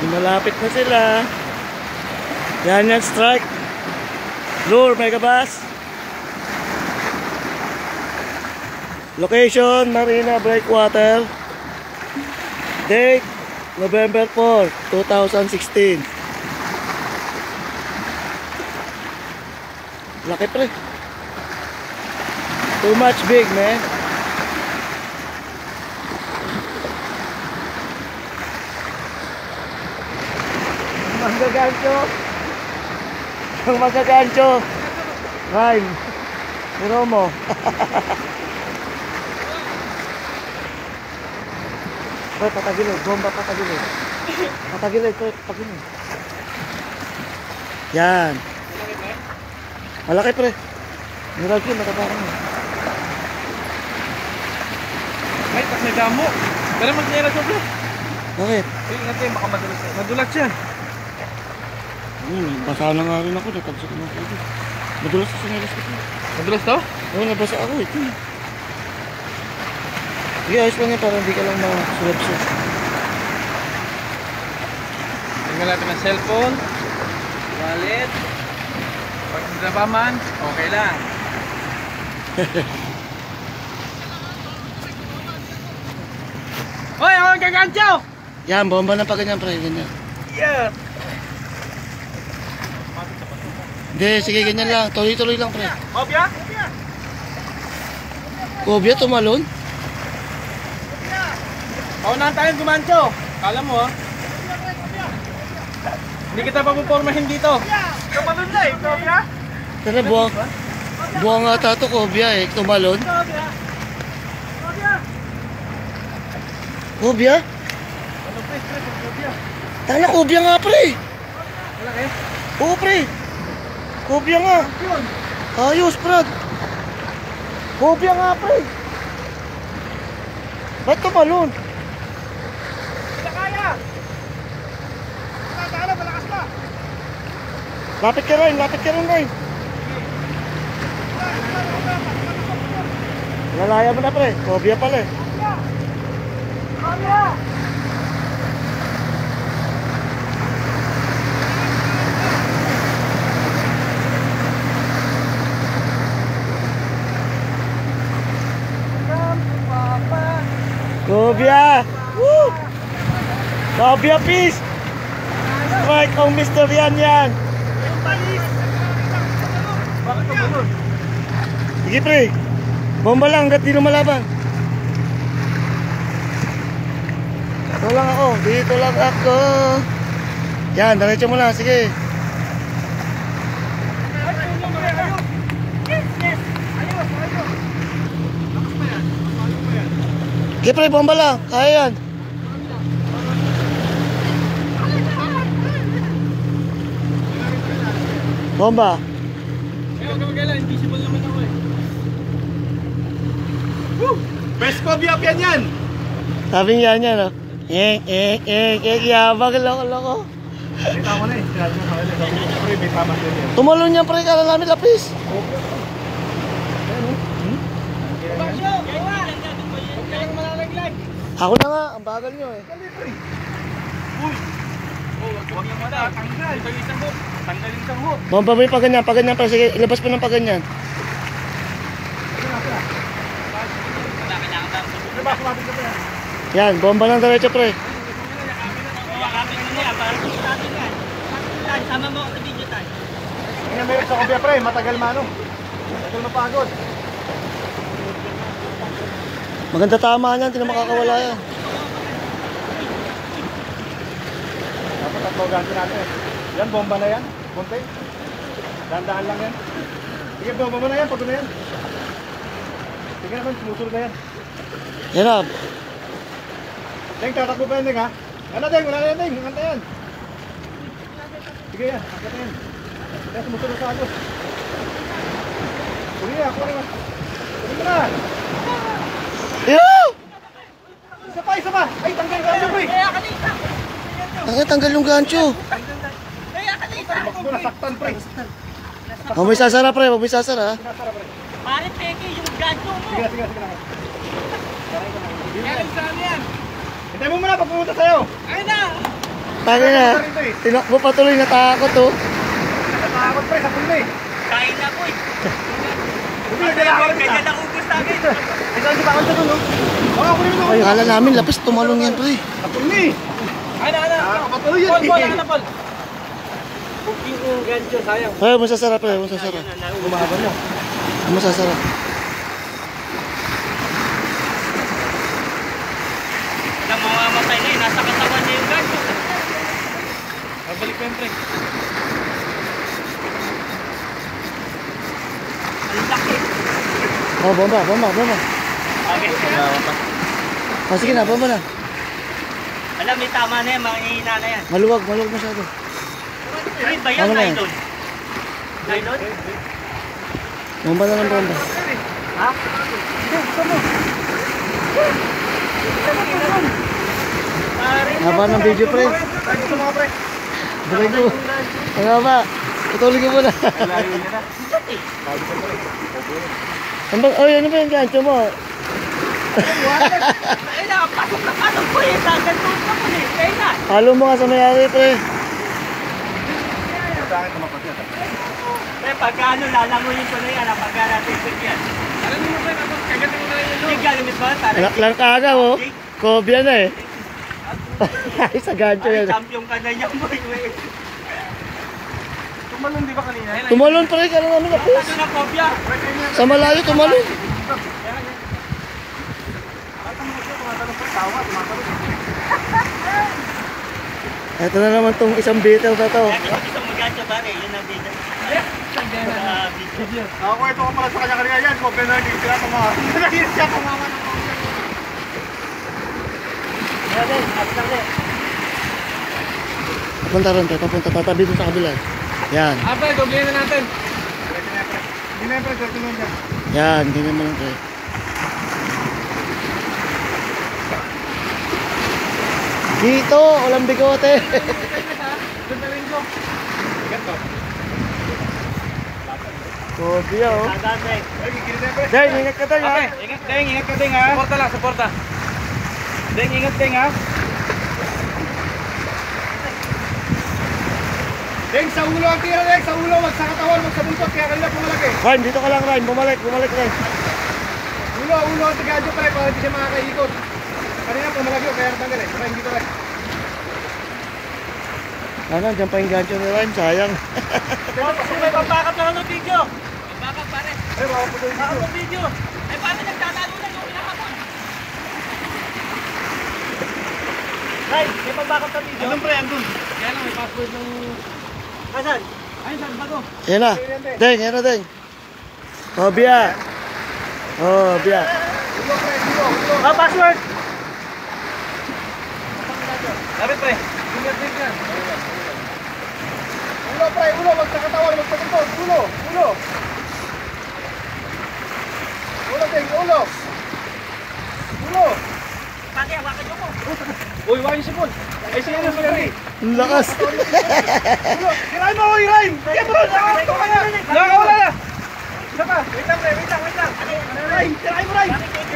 Malapit na sila. Yan yan, strike. Lure, Megabass. Location, Marina Breakwater. Date, November 4, 2016. Laki pre. Too much big, man. Magagancho. Ang magagancho. Rhyme. Pero mo. Pre, patagilid. Bomba patagilid. Patagilid, pre. Patagilid. Yan. Malaki, pre. Nirag yun, nakaparang mo. Ay, pas may damo. Pero mag-nera sobra. Bakit? Tingnan natin, baka madulas. Madulas yan. Basa na nga rin ako. Natagsak na ako. Madulas sa sinilas ko. Madulas to? Oo, nabasa ako. Ito. Sige, ayos lang yan para hindi ka lang masulat-sulat. Tingnan natin ang cellphone. Wallet. Pag nagdaba man, okay lang. Hoy, ako nagkagancho! Yan, bomba na pa ganyan, pre. Ganyan. Yeah! Hindi, sige, ganyan lang. Tuloy-tuloy lang, pre. Kopya? Kobya, tumalon. Paunahan tayong gumancho. Kala mo, ha? Hindi kita papupormahin dito. Tumalon na eh, kopya? Tara, buwang ata ito, kobya eh. Tumalon. Kopya? Kobya? Ano pre, kopya? Tala, kobya nga, pre. Malaki? Oo, pre. Kobya nga. Yun. Ayos, Brad. Kobya nga, pre. Ba't tumalon? Hindi na kaya. Tala, malakas ka. Lapit ka rin, Ryan. Lalaya mo na, pre. Kobya pala eh. Kopya! Kobya! Woo! Kobya fish! Strike ang Mr. Yan. Bakit ka bulon? Sige, pre. Bomba lang, hanggat di lumalaban. Dito lang ako. Yan, diretso mo lang, sige. Sige, pre, bomba lang. Kaya yan. Bomba. Huwag ka magkailan, invisible naman ako eh. Woo! Best cobia yan! Sabi niya niya, no? Yabang, loko. Kita mo na eh. Sinabi mo sa akin. Pre, may tama yun yan. Tumalon niya, pre, kalalamit lapis. Basyo! Gawa! Huwag ka lang malalaglag. Ako na nga, ang bagal niyo eh. Uy! Huwag yung matatanggal. Ito yung isang hook. Tanggalin isang hook. Bomba mo yung paganyan, pre. Sige, ilabas mo ng paganyan. Yan, bomba ng diretso, pre. Yakapin mo na yan, para sa atin yan. Sama mo ako sa video tayo. Tingnan mo yung sa kobya pre, matagal mano. Matagal mapagod. Maganda tama yan, hindi na makakawala yan. Dapat tatlogan natin. Yan, bomba na yan. Konti. Dahan-dahan lang yan. Sige, bomba mo na yan. Pagod na yan. Sige naman, sumusunod na yan. Yan na. Deng, tatakbo pa yan, Deng, ha? Ano, Deng? Wala na yan, Deng. Hanganta yan. Sige yan, hanganta yan. Kaya sumusunod sa agos. Sige yan, ako naman. Sige na. Yo! Isa pa. Ay, tanggal ka na, pre. Tanggal yung gancho. Takbo na, saktan, pre. Huwag mo isasara, pre. Huwag mo isasara. Sinasara, pre. Pare, peke, yung gancho mo. Sige na. Kaya saan yan? Hintay mo muna pag pumunta sa'yo. Ayun na. Tangin na. Tinakbo pa tuloy, natakot oh. Natakot pre, sa pulo eh. Kain na po eh. Hindi, naglalakad ka. Kaya nakubos namin. Ito, di ba ako sa dulo? Baka kunin mo. Ay, kala namin, lapis, tumalong yan pre. Sa pulo eh. Ano? Nakakapatuloy yan Paul, eh. ano Paul? Booking yung gancho, sayang. Ay, masasarap eh, masasarap. Umahaba na. Masasarap. Ang mamamatay na yun, nasa katawan niya yung gancho. Balik ko yan pre. Ang laki. Oh, bomba. Okay. Oh, sige na, bomba na. Alam, may tama na yan, mahihina na yan. Maluwag masyado. Ay, ba yan, Tama na yan. Idol? Idol? Bomba na ng bomba. Ha? Haba ng video pre. Gusto mo pre. Balik mo. Ang haba. Putulin ko muna. Ano ba yung gancho mo? Ay, nakapasok na pasok po eh. Dagan po na po eh. Kaya na. Halo mo nga sa mayari pre. Sa akin tumapat yan. Eh, pagka ano, lalangunin ko na yan. Pagka natin ito yan. Alam mo ba, kagatin mo na yun. Hindi gagamit mo para. Lang kaagaw oh. Kobya na eh. Ay, sa gancho Ay, yan. champion ka na yan, boy. Tumalon di ba kanina? Tumalon pre, ka lang namin lapis. Ano na kopya? Sa malayo, tumalon. Ito na naman tong isang beetle na to. Kaya isang magancho pare, yun ang video. Video. Nakakwento ko pala sa kanya kanina yan. Kung gano'n hindi sila tumawa. Hindi siya tumawa ng Punta ron, papunta tatabi dun sa kabila. Yan. Ape, doble na natin. Hindi na yung pre, swerte nun dyan. Yan, ganyan mo lang pre. Dito, walang bigote. Kobya oh. Dadate. Ay, gigilid na yung pre. Deng, ingat ka tayo ha. Ingat ka ding ha. Suporta lang, suporta. Deng, ingat ding ha. Deng, sa ulo ang tira deng, sa ulo, wag sa katawan, wag sa buntot, kaya kanila pumalaki. Ryan, dito ka lang Ryan, bumalik Ryan. Ulo ang tagadyo pre, para hindi siya makakaikot. Kanina pumalaki o kaya natanggal eh, para hindi talag. Ano, dyan pa yung gancho ni Ryan, sayang. Kasi may pampakap na ng video. Pampakap pare. Ay, baka po doon Pampakap dito. ng video. Ay, paano nagtatalo na yung pinakapon? Ay, may pampakap ng video. Andun pre, andun. Kaya lang, may password ng... Asan? Ay, saan ba to? Yan na. Deng, yan na Deng. Kobya. Kobya. Ulo pre, ulo. Ah, password! Dapat pre. Ingat din ka. Ulo pre, ulo, wag sa katawan, wag sa buntot. Ulo. Ulo deng, ulo. Pati, hawakan nyo mo. Uy, wag yung sipon. Ay, sige na, sige. Ang lakas. Ulo, hirahin mo, hirahin. Sige, bro, nakakto ka na. Nakakawala na. Isa pa, wait lang, pre, wait lang. Hirahin mo, hirahin.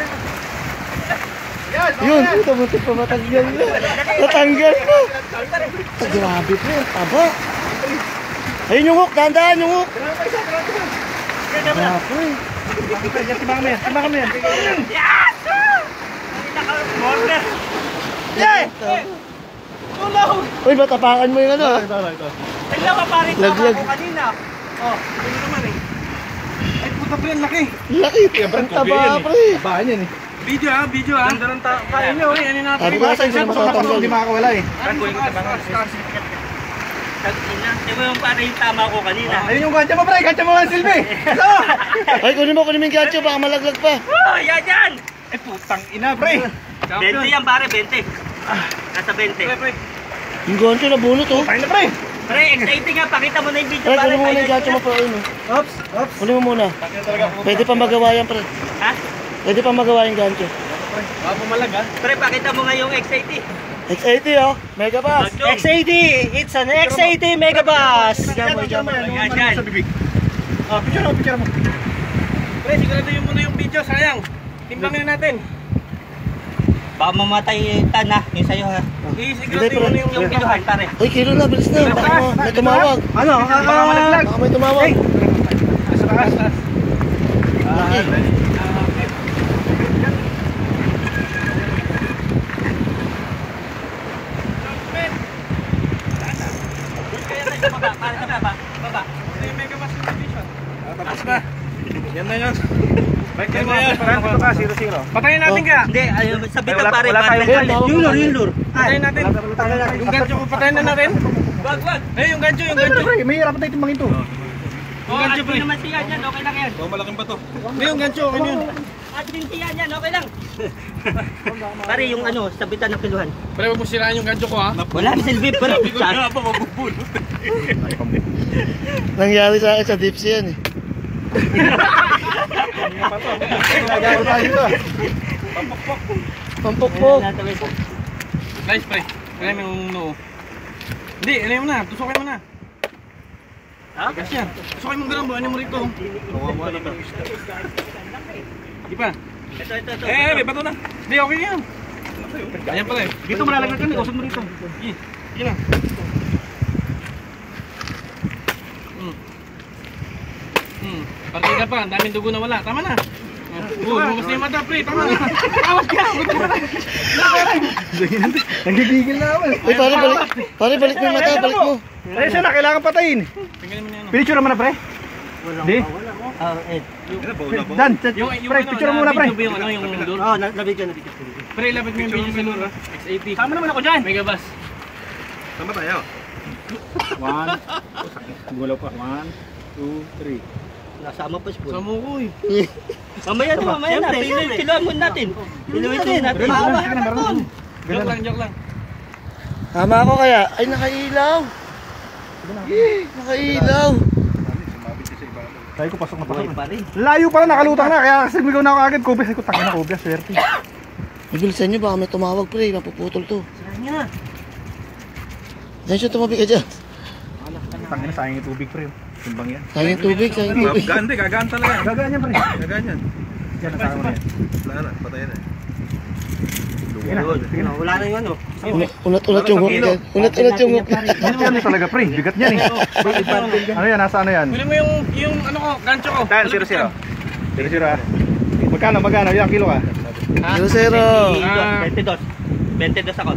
Yan, Yun, ito buti pa matanggal na. Natanggal na. Ah, grabe po, taba. Ayun yung hook, dahan-dahan yung hook. Grabe. Timbang kami yan. Yes! Naka-border. Yeah! Tulong! Uy, matapakan mo yung ano ah. Tignan ka pare, tama Laglag. ko kanina. Oh, yun naman eh. Ay, puta pre, ang laki. Laki. Ang taba, pre. Bahan yan eh. Video ah. Ganda ng kain nyo eh. Ano natin? Sabi ko kasi hindi na matatanggal. Hindi makakawala eh. Tagina. Di ba yung pare yung tama ko kanina? Ayun yung gantya mo pre, gantya mo ang silbi. Ay, kunin mo yung gancho, baka malaglag pa. Oh, yan! Ay, putang ina pre. 20 yan pare, 20. Nasa 20. Yung gancho na bunot oh. Ayun na pre. Pre, exciting nga. Pakita mo na yung video Ay, pare. kunin mo muna yung gancho mo pa yun oh. Oops. Kunin mo muna. Pwede pa magawa yan, pre. Ha? Pwede pa magawa yung gancho. Baka pumalag ha. Pre, pakita mo nga yung X80. X80 oh, Megabass. X80! It's an X80 Megabass! Yan sa bibig. Ah, picture mo. Pre, siguraduhin mo na yung video. Sayang. Timbangin natin. Baka mamatay tan ha, yung sa'yo ha. Hindi, pero... Yung kiluhan pare. Uy, kilo na, bilis na. Baka may tumawag. Ano? Baka malaglag. Baka may tumawag. Asa taas. Tapos na. Yan na yun. May kayo na yan. Ito ka, 0-0. Patayin natin ka. Hindi, ayun, sabi ka pare. Wala tayong Yung lure, yung lure. Patayin natin. Yung gancho ko, patayin na natin. Wag. Eh, yung gancho. May hirap na itimbangin to. Yung gancho pre. Naman siya yan, okay lang yan. Malaking bato. Hindi, yung gancho, okay yun. At din siya yan, okay lang. Pare, yung ano, sabitan ng kiluhan. Pare, wag mo siraan yung gancho ko ha. Wala, silbi pare. Sabi ko nga pa, mabubulot. Nangyari sa akin sa Dipsy yan eh. Pampukpok. Nice pre. Alam yung noo. Hindi, alam mo na. Tusukin mo na. Ha? Gas yan. Tusukin mo ganun. Buhanin mo rito. Kawawa naman. Di pa. Ito. May bato na. Hindi, okay yan. Ayan pala eh. Dito mo lalagyan ka. Usap mo rito. Sige na. Partida pa. Ang daming dugo na wala. Tama na. Bukas na yung mata pre. Tama na. Tawad ka. Nagigigil na ako. Uy, pare, balik mo yung mata, balik mo. Eh, siya na. Kailangan patayin. Tingnan mo na yan. Pinicture naman na pre. Hindi. Dan, pre, picture mo muna pre. Yung ano, yung lure. Oo, nabigyan. Pre, lapit mo yung video sa lure. X80. Tama naman ako dyan. Megabus. Tama tayo. 1. Gulaw pa. 1, 2, 3. Nasama pa spoon. Sama ko eh. Mamaya na. Kiluhan mo natin. Kiluhan natin. Joke lang. Tama ako kaya. Ay, nakailaw. Nakailaw. Tayo ko pasok na Buhay pa rin. Layo pala, nakalutang na. Kaya sinugaw na ako agad. Kubis ko, tangin na kubis. Swerte. Ibilisan nyo, baka may tumawag pre. Mapuputol to. Saan niya? Diyan siya, tumabi ka dyan. Tangin na, sayang yung tubig pre. Timbang yan. Sayang tubig. Gagaan talaga. Gagaan yan pre. Gagaan yan. Yan, nasama na yan. Wala na, patayan na. Sige na. Wala na yung ano. Unat-unat yung hook yan. Unat-unat yung hook. Yan talaga pre, bigat niyan eh. Ano yan, nasa ano yan? Kunin mo yung ano ko, gancho ko. 10, 0-0. 0-0 ah. Magkano? Ilang kilo ka? 0-0. 22 ako.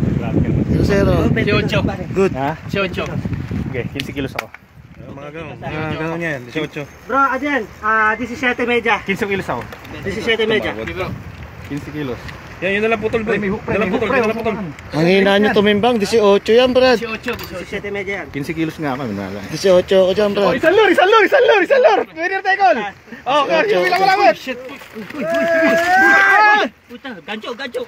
0-0. Good. Ha? 18. Okay, 15 kilos ako. Mga ganun yan, 18. Bro, Adrian, 17 media. 15 kilos ako. 17 media. 15 kilos. Yan, yun nalang putol bro. Nalang putol. Ang hina nyo tumimbang. 18 yan, Brad. 17 media yan. 15 kilos nga ako, minala. 18 ako dyan, Brad. Isang lure! Winner tayo goal! Oh, Garcio, bilang malawit! Shit! Puta, gancho.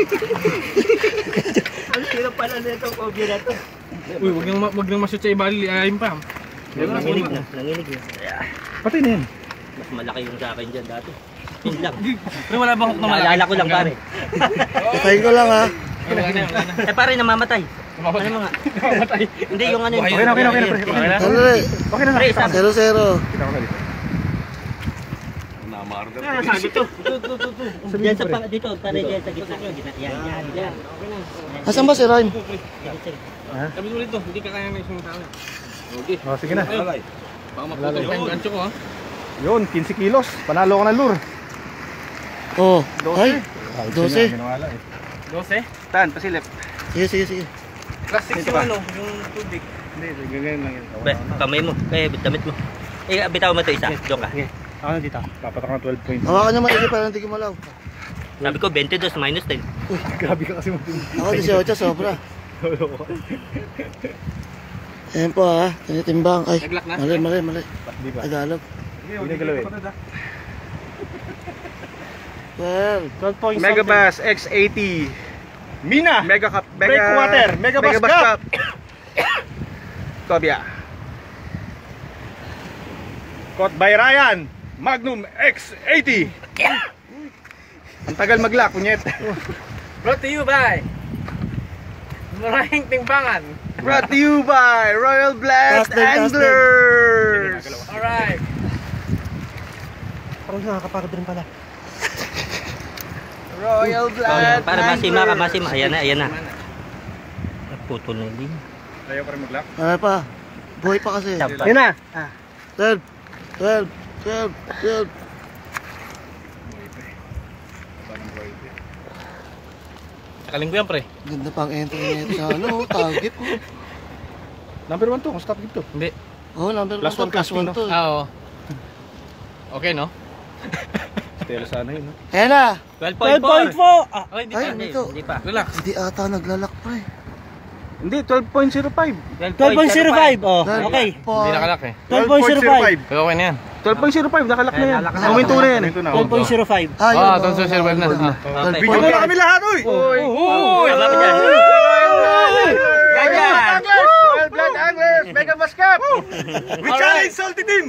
Ang hirap pala na itong phobia na ito. Uy, wag nang mashoot sa ibali, ayayin pa. Nanginig na. Patay na yan. Mas malaki yung sa akin dyan dati. Yun lang. Pero wala bang hook na malaki? Naalala ko lang pare. Patayin ko lang ha. Wala na. Eh pare, namamatay. Namamatay. Ano nga? Namamatay. Hindi yung ano yung... Okay na. Okay na. Dali. 0-0. Kita ko na dito. Ah, sabi to. Diyan sa pang dito, pare diyan sa gitna. Yan. Okay na. Asan ba si Rhyme? Sabi mo dito, hindi ka kaya na isang tao. Okay. Oh, sige na. Baka maputol pa yung gancho ko ha. Yun, 15 kilos. Panalo ko ng lure. Oh. Ay. 12. 12? Tan, pasilip. Sige. Plastic yung ano, yung tubig. Hindi, ganyan lang yan. Be, kamay mo. Kaya damit mo. Eh, bitaw mo ito isa. Joke ka. Ako dito. Papatak ng 12 points. Hawakan nyo maigi para hindi kumalaw. Sabi ko 22 minus 10. Grabe ka kasi matindi. Ako 18, sobra. Ayan po ha. Tinitimbang. Ay. Naglock na? Mali. Di ba? Tagalog. Hindi galawin. Well, 12 points. Megabus X80. Mina! Mega Cup. Breakwater. Megabus Cup. Tobia. Caught by Ryan. Magnum X80. Ang tagal mag-lock, kunyet. Brought to you by Maraming Timbangan. Brought to you by Royal Blast Anglers. Alright. Parang nakakapagod rin pala. Royal Blood. Para masima ka, masima. Ayan na. Naputol na din. Ayaw pa rin mag-lock. Ano pa? Buhay pa kasi. Yun na. 12. Nakaling ko yan, pre. Ganda pang entry nito sa ano, target ko. Number 1 to, kung stop dito. Hindi. Oh, number Plus 1 one plus 1 casting, to. Oo. Okay, no? Stella sana yun, no? Ayan na. 12.4. Ah, okay, Ay, Hindi, ito. hindi pa. Relax. Hindi ata naglalak pa eh. Hindi, 12.05. 12.05. Oh, okay. Hindi nakalak eh. 12.05. Okay na yan. 12.05, nakalak na yan. Nakalak na. Huminto na yan. 12.05. Ah, Ah, 12.05 na. Okay. Video na kami lahat, uy! Uy! Tama ka dyan. Ganyan. Royal Blood Anglers, Mega Mascap! We challenge Salty Team!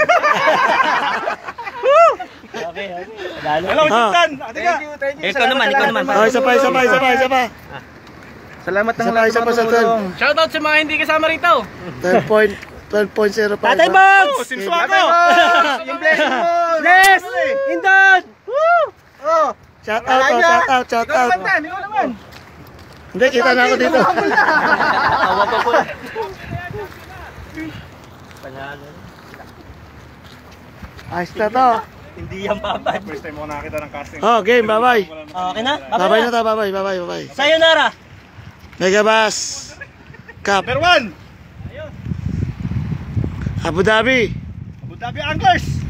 Okay. Dalo. Hello, Sultan! Ate ka! Ikaw naman. Ah, isa pa. Salamat na Isa pa sa 12. Shoutout sa mga hindi kasama rito. 12.05. Tatay Box! Oh, Simswako! Yung blessing mo! Yes! Indon! Oh! Shout out. Ikaw naman! Hindi, kita na ako dito. Tawa pa po. Panalo. Ayos na to. Hindi yan babad. First time mo nakakita ng casting. Oh, game, bye-bye. Okay na? Bye-bye na to, bye-bye. Sayonara! Megabus Cup, Number 1! Abu Dhabi. Abu Dhabi Anglers!